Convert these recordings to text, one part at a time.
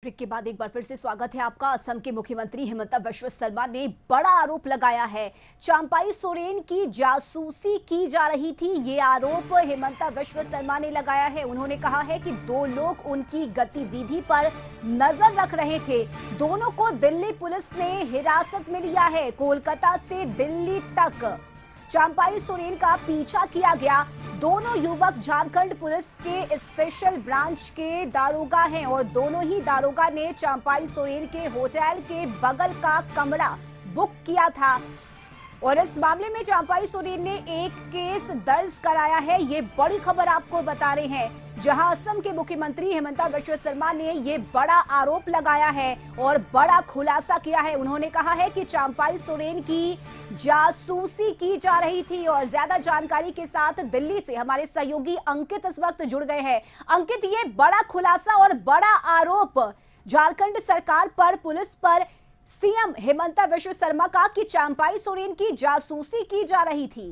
Break के बाद एक बार फिर से स्वागत है आपका। असम के मुख्यमंत्री हिमंता बिस्वा शर्मा ने बड़ा आरोप लगाया है। चंपाई सोरेन की जासूसी की जा रही थी, ये आरोप हिमंता बिस्वा शर्मा ने लगाया है। उन्होंने कहा है कि दो लोग उनकी गतिविधि पर नजर रख रहे थे। दोनों को दिल्ली पुलिस ने हिरासत में लिया है। कोलकाता से दिल्ली तक चंपाई सोरेन का पीछा किया गया। दोनों युवक झारखंड पुलिस के स्पेशल ब्रांच के दारोगा हैं और दोनों ही दारोगा ने चंपाई सोरेन के होटल के बगल का कमरा बुक किया था और इस मामले में चंपाई सोरेन ने एक केस दर्ज कराया है। ये बड़ी खबर आपको बता रहे हैं, जहां असम के मुख्यमंत्री हिमंता बिस्वा शर्मा ने ये बड़ा आरोप लगाया है और बड़ा खुलासा किया है। उन्होंने कहा है कि चंपाई सोरेन की जासूसी की जा रही थी और ज्यादा जानकारी के साथ दिल्ली से हमारे सहयोगी अंकित इस वक्त जुड़ गए हैं। अंकित, ये बड़ा खुलासा और बड़ा आरोप झारखंड सरकार पर, पुलिस पर सीएम हिमंता बिस्वा शर्मा का कि चंपाई सोरेन की जासूसी की जा रही थी।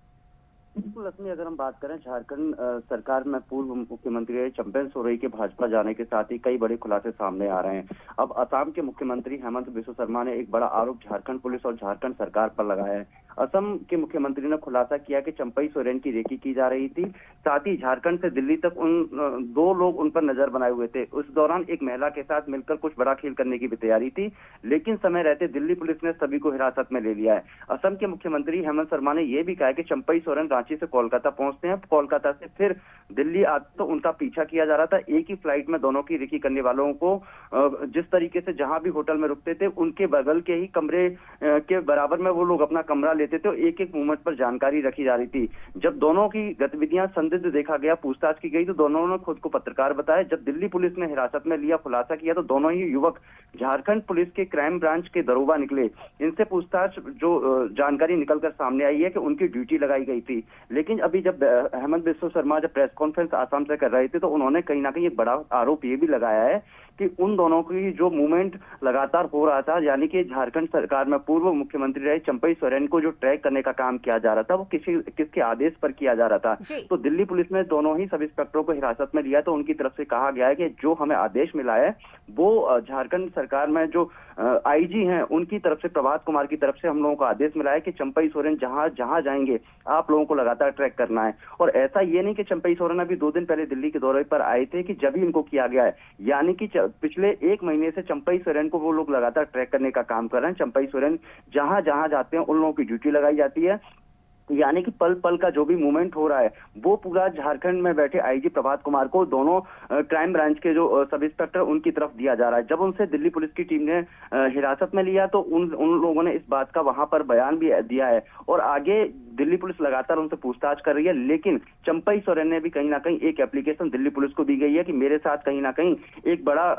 बिल्कुल असमी, अगर हम बात करें झारखंड सरकार में पूर्व मुख्यमंत्री चंपाई सोरेन के भाजपा जाने के साथ ही कई बड़े खुलासे सामने आ रहे हैं। अब असम के मुख्यमंत्री हेमंत बिस्वा शर्मा ने एक बड़ा आरोप झारखंड पुलिस और झारखंड सरकार पर लगाया है। असम के मुख्यमंत्री ने खुलासा किया कि चंपाई सोरेन की रेकी की जा रही थी, साथ ही झारखंड से दिल्ली तक दो लोग उन पर नजर बनाए हुए थे। उस दौरान एक महिला के साथ मिलकर कुछ बड़ा खेल करने की भी तैयारी थी, लेकिन समय रहते दिल्ली पुलिस ने सभी को हिरासत में ले लिया है। असम के मुख्यमंत्री हेमंत शर्मा ने यह भी कहा कि चंपाई सोरेन रांची से कोलकाता पहुंचते हैं, कोलकाता से फिर दिल्ली आते तो उनका पीछा किया जा रहा था। एक ही फ्लाइट में दोनों की रेकी करने वालों को जिस तरीके से जहां भी होटल में रुकते थे उनके बगल के ही कमरे के बराबर में वो लोग अपना कमरा लेते थे। एक एक मूवमेंट पर जानकारी रखी जा रही थी। जब दोनों की गतिविधियां संदिग्ध देखा गया, पूछताछ की गई तो दोनों ने खुद को पत्रकार बताया। जब दिल्ली पुलिस ने हिरासत में लिया, खुलासा किया तो दोनों ही युवक झारखंड पुलिस के क्राइम ब्रांच के दरोगा निकले। इनसे पूछताछ जो जानकारी निकलकर सामने आई है कि उनकी ड्यूटी लगाई गई थी। लेकिन अभी जब हेमंत बिस्वा शर्मा जब प्रेस कॉन्फ्रेंस आसाम से कर रहे थे तो उन्होंने कहीं ना कहीं एक बड़ा आरोप ये भी लगाया है कि उन दोनों की जो मूवमेंट लगातार हो रहा था, यानी कि झारखंड सरकार में पूर्व मुख्यमंत्री रहे चंपाई सोरेन को जो ट्रैक करने का काम किया जा रहा था वो किसके आदेश पर किया जा रहा था। तो दिल्ली पुलिस ने दोनों ही सब इंस्पेक्टरों को हिरासत में लिया। तो उनकी तरफ से कहा गया है कि जो हमें आदेश मिला है वो झारखंड सरकार में जो आईजी हैं उनकी तरफ से, प्रभात कुमार की तरफ से हम लोगों को आदेश मिला है कि चंपाई सोरेन जहां जाएंगे आप लोगों को लगातार ट्रैक करना है। और ऐसा ये नहीं कि चंपाई सोरेन अभी 2 दिन पहले दिल्ली के दौरे पर आए थे कि जब ही इनको किया गया है, यानी कि पिछले 1 महीने से चंपाई सोरेन को वो लोग लगातार ट्रैक करने का काम कर रहे हैं। चंपाई सोरेन जहां जाते हैं उन लोगों की ड्यूटी लगाई जाती है, यानी कि पल पल का जो भी मूवमेंट हो रहा है वो पूरा झारखंड में बैठे आईजी प्रभात कुमार को, दोनों क्राइम ब्रांच के जो सब इंस्पेक्टर उनकी तरफ दिया जा रहा है। जब उनसे दिल्ली पुलिस की टीम ने हिरासत में लिया तो उन लोगों ने इस बात का वहां पर बयान भी दिया है और आगे दिल्ली पुलिस लगातार उनसे पूछताछ कर रही है। लेकिन चंपाई सोरेन ने भी कहीं ना कहीं एक एप्लीकेशन दिल्ली पुलिस को दी गई है कि मेरे साथ कहीं ना कहीं एक बड़ा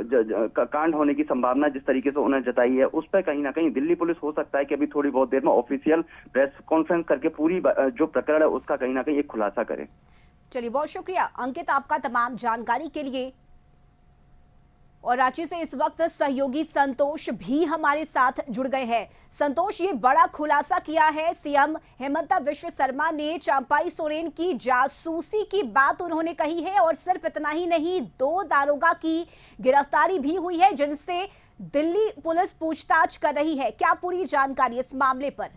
कांड होने की संभावना जिस तरीके से उन्हें जताई है उस पर कहीं ना कहीं दिल्ली पुलिस हो सकता है कि अभी थोड़ी बहुत देर में ऑफिशियल प्रेस कॉन्फ्रेंस करके पूरी जो प्रकरण है उसका कहीं ना कहीं एक खुलासा करें। चलिए, बहुत शुक्रिया अंकित आपका तमाम जानकारी के लिए। और रांची से इस वक्त सहयोगी संतोष भी हमारे साथ जुड़ गए हैं। संतोष, ये बड़ा खुलासा किया है सीएम हिमंता बिस्वा शर्मा ने। चंपाई सोरेन की जासूसी की बात उन्होंने कही है और सिर्फ इतना ही नहीं, 2 दारोगा की गिरफ्तारी भी हुई है जिनसे दिल्ली पुलिस पूछताछ कर रही है। क्या पूरी जानकारी इस मामले पर?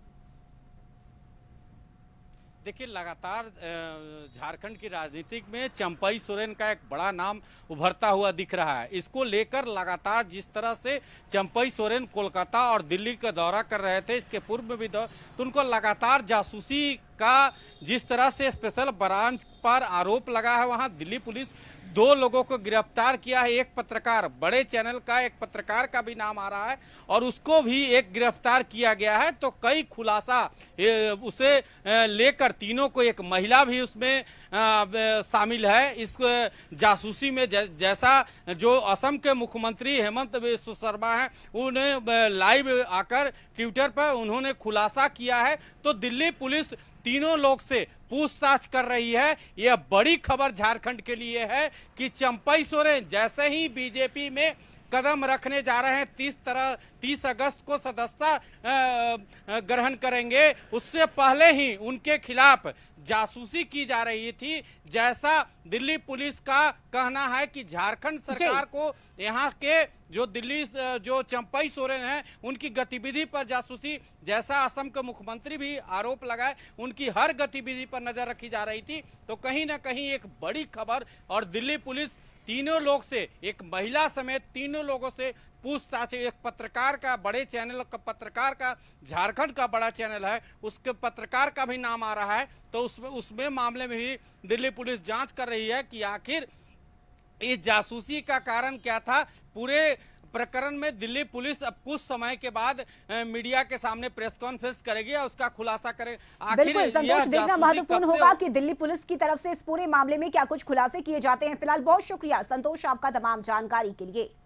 देखिए, लगातार झारखंड की राजनीति में चंपाई सोरेन का एक बड़ा नाम उभरता हुआ दिख रहा है। इसको लेकर लगातार जिस तरह से चंपाई सोरेन कोलकाता और दिल्ली का दौरा कर रहे थे, इसके पूर्व में भी तो उनको लगातार जासूसी का जिस तरह से स्पेशल ब्रांच पर आरोप लगा है, वहां दिल्ली पुलिस 2 लोगों को गिरफ्तार किया है। एक पत्रकार, बड़े चैनल का एक पत्रकार का भी नाम आ रहा है और उसको भी एक गिरफ्तार किया गया है। तो कई खुलासा उसे लेकर तीनों को, एक महिला भी उसमें शामिल है इस जासूसी में। जैसा जो असम के मुख्यमंत्री हेमंत बिस्वा शर्मा हैं, उन्हें लाइव आकर ट्विटर पर उन्होंने खुलासा किया है। तो दिल्ली पुलिस तीनों लोग से पूछताछ कर रही है। यह बड़ी खबर झारखंड के लिए है कि चंपाई सोरेन जैसे ही बीजेपी में कदम रखने जा रहे हैं। 30 अगस्त को सदस्यता ग्रहण करेंगे, उससे पहले ही उनके खिलाफ जासूसी की जा रही थी। जैसा दिल्ली पुलिस का कहना है कि झारखंड सरकार को यहाँ के जो चंपई सोरेन हैं उनकी गतिविधि पर जासूसी, जैसा असम के मुख्यमंत्री भी आरोप लगाए, उनकी हर गतिविधि पर नजर रखी जा रही थी। तो कहीं ना कहीं एक बड़ी खबर, और दिल्ली पुलिस तीनों लोग से, एक महिला समेत तीनों लोगों से पूछताछ। एक पत्रकार का, बड़े चैनल का पत्रकार का, झारखंड का बड़ा चैनल है, उसके पत्रकार का भी नाम आ रहा है। तो उसमें मामले में भी दिल्ली पुलिस जांच कर रही है कि आखिर इस जासूसी का कारण क्या था। पूरे प्रकरण में दिल्ली पुलिस अब कुछ समय के बाद मीडिया के सामने प्रेस कॉन्फ्रेंस करेगी और उसका खुलासा करेगी। बिल्कुल संतोष, देखना महत्वपूर्ण होगा कि दिल्ली पुलिस की तरफ से इस पूरे मामले में क्या कुछ खुलासे किए जाते हैं। फिलहाल बहुत शुक्रिया संतोष आपका तमाम जानकारी के लिए।